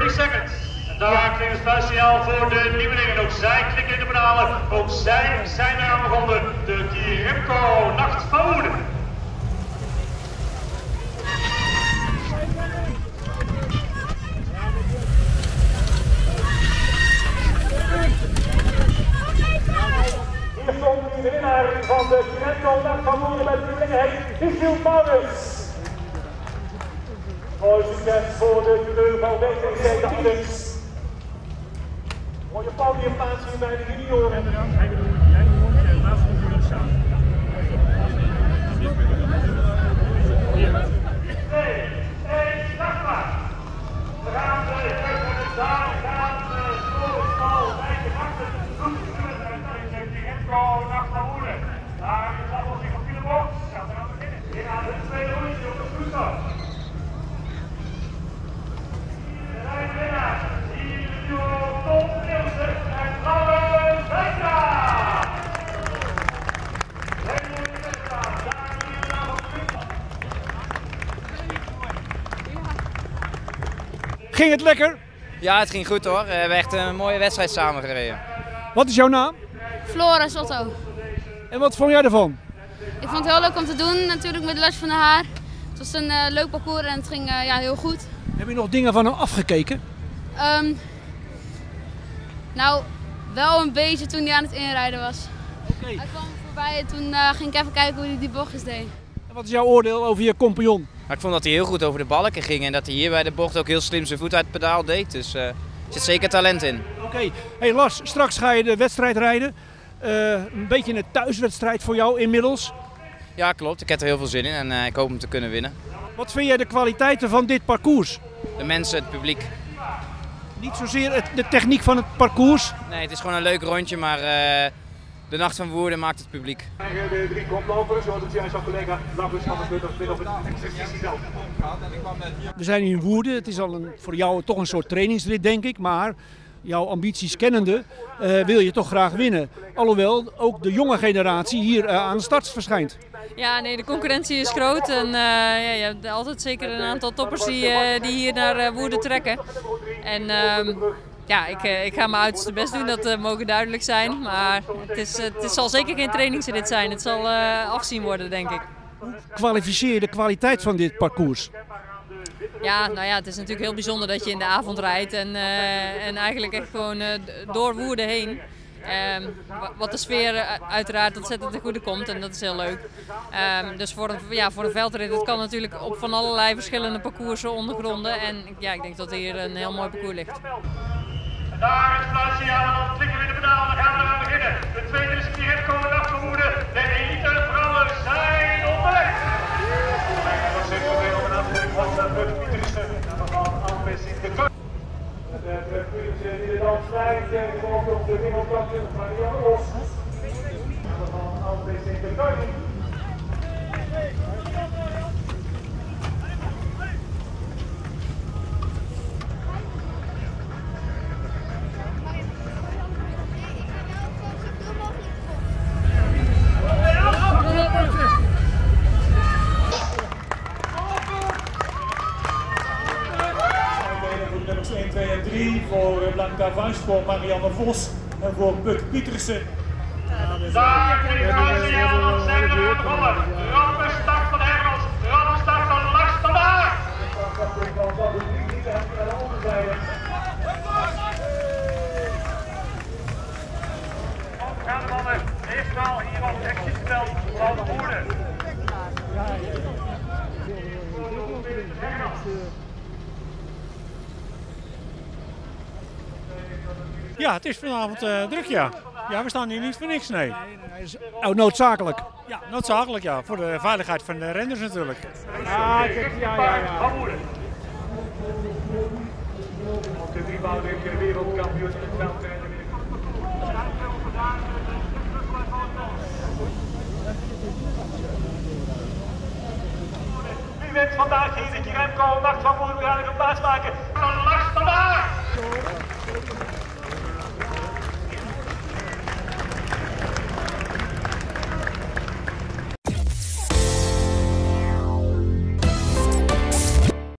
30 seconds. En daar klinkt het fluitsignaal voor de nieuwelingen. Ook zij klikken in de pedalen. Ook zij zijn eraan begonnen. De Remco Nacht van Woede. Hier komt de winnaar van de Remco Nacht van Woede met de nieuwelingen heet Michiel Maurits. Mooi succes voor de coureur van WTC Davidens. Mooie podiumplaats hier bij de junioren. We gaan Remco Nacht van Woede. Daar is allemaal zich op de bocht. Ja, we gaan beginnen. Hier aan het tweede rondje op de toestand. De rijwinnaar, hier is de Tom Nielsen en Laurens Heijta. Ging het lekker? Ja, het ging goed hoor. We hebben echt een mooie wedstrijd samen gereden. Wat is jouw naam? Floris Otto. En wat vond jij ervan? Ik vond het heel leuk om te doen, natuurlijk met Lars van der Haar. Het was een leuk parcours en het ging ja, heel goed. Heb je nog dingen van hem afgekeken? Nou, wel een beetje toen hij aan het inrijden was. Oké. Hij kwam voorbij en toen ging ik even kijken hoe hij die bochtjes deed. En wat is jouw oordeel over je compagnon? Maar ik vond dat hij heel goed over de balken ging en dat hij hier bij de bocht ook heel slim zijn voet uit het pedaal deed. Dus er zit zeker talent in. Oké. Hey Lars, straks ga je de wedstrijd rijden. Een beetje een thuiswedstrijd voor jou inmiddels. Ja, klopt. Ik heb er heel veel zin in en ik hoop hem te kunnen winnen. Wat vind jij de kwaliteiten van dit parcours? De mensen, het publiek. Niet zozeer de techniek van het parcours. Nee, het is gewoon een leuk rondje, maar de Nacht van Woerden maakt het publiek. De drie koplopers, zoals het juist al collega Laurens van der Sputter op het exercitieveld. We zijn hier in Woerden. Het is al voor jou toch een soort trainingsrit, denk ik. Maar jouw ambities kennende wil je toch graag winnen. Alhoewel ook de jonge generatie hier aan de start verschijnt. Ja, nee, de concurrentie is groot en ja, je hebt altijd zeker een aantal toppers die hier naar Woerden trekken. En ja, ik ga mijn uiterste best doen, dat mogen duidelijk zijn. Maar het zal zeker geen trainingsrit zijn, het zal afzien worden, denk ik. Kwalificeer je de kwaliteit van dit parcours? Ja, nou ja, het is natuurlijk heel bijzonder dat je in de avond rijdt en eigenlijk echt gewoon door Woerden heen. Wat de sfeer uiteraard ontzettend ten goede komt en dat is heel leuk. Dus voor een veldrit, het kan natuurlijk op van allerlei verschillende parcoursen ondergronden. En ja, ik denk dat hier een heel mooi parcours ligt. En daar is het fluitsignaal, dan klikken we in de pedaal, dan gaan we eraan beginnen. De tweede is die Remco Nacht van Woede. De elite vrouwen zijn onderweg. Dat zit er weer op een afdeling van Buk Pietersen van Alpecin de Koning. De Pietersen die de dans leidt, volgt op de wereldkampioen van Marianne Vos. Van Alpecin de Koning. Nummers 1, 2 en 3 voor Blanca Vuist, voor Marianne Vos en voor Buk Pietersen. Daar klinkt het fluitsignaal, dan zijn we eraan begonnen. Rampenstart van Hermans, rampenstart van Lars van der Haar. Gaan de mannen, meestal hier op het exitieveld van Woerden. Ja, het is vanavond druk, ja. Ja, we staan hier niet voor niks, nee. Oh, noodzakelijk. Ja, noodzakelijk, ja. Voor de veiligheid van de renners natuurlijk. Ja. Ook de drievoudige wereldkampioen in het veldrijden. Wie wint vandaag hier de Remco Nacht van Woerden? We gaan even plaats maken van Lars van der Haar.